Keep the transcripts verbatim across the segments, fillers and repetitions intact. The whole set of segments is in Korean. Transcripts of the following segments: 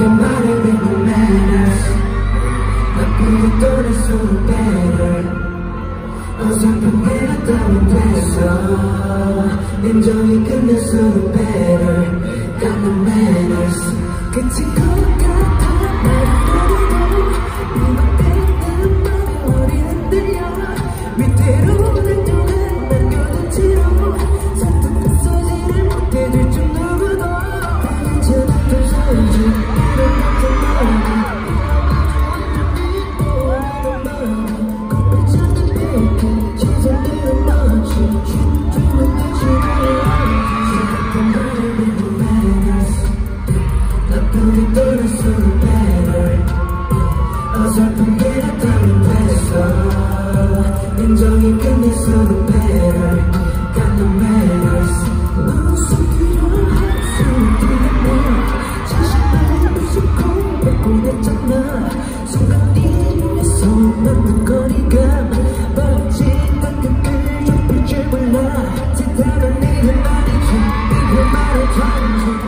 차갑게 말해 with no manners 나쁘게 떠날수록 better 어설픈 내가 따윈 됐어 인정이 끝낼수록 better got no manners 끝인 것 같아 말해도 네 맘대로 내 머리는 들려 밑으로 날 동안 남겨둔 채로 선뜻 없어지를 못해 줄 줄 누구도 이제 나도 서지 이런 것도 말고 나쁘게 떠날수록 better 어설픈 게 따윈 됐어 인정이 끝낼수록 better got no manners 무슨 필요할 수 있겠네 자신을 무섭고 바꾸냈잖아 순간 이루에서 만난 거리가 멀지 땅끝을 좁힐 줄 몰라 대단한 일은 아니지 이걸 말해줘야지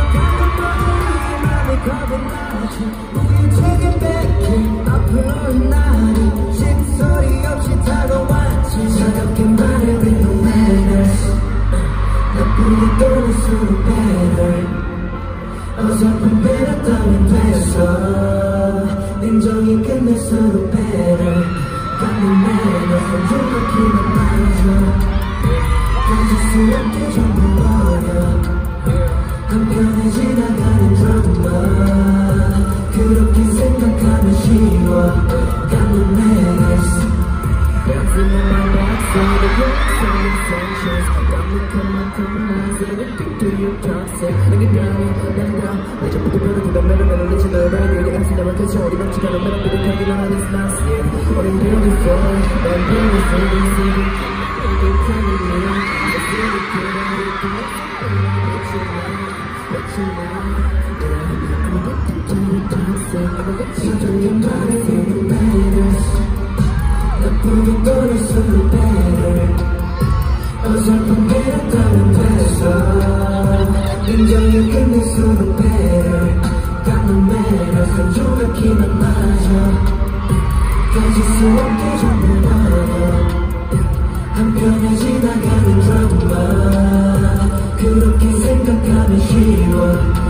겁은 나지 우유차게 뺏긴 앞으로의 날이 쉰소리 없이 다가왔지 차갑게 말해 with no manners 나쁘게 떠날수록 better 어설픈 배려 따윈 됐어 인정이 끝낼수록 better got no manners 조각히만 빠져 가질 수 없게 전부 버려 한편에 지나가는 드라마 그렇게 생각하면 쉬워 got no manners Dancing on my backside of your conversations got me compromised and I think to you toxic 내게 변해 난다 예전부터 변하던 매를 매를 내지 너의 말들이 앞서 나만 그쳐 어디 넘치가 넌 매를 부족하기만 하는 snaps yeah 어린 beautiful 난 beautiful this is it I'm telling you I feel it good I feel it good what you want what you want yeah I'm addicted to your toxic I'm addicted to your toxic the manners 나쁘게 떠날수록 better 어설픈 배려 따윈 됐어 인정이 끝낼수록 better got no manners 한 조각히만 맞아 가질 수 없게 전부 버려 한편에 지나가는 드라마 그렇게 생각하면 쉬워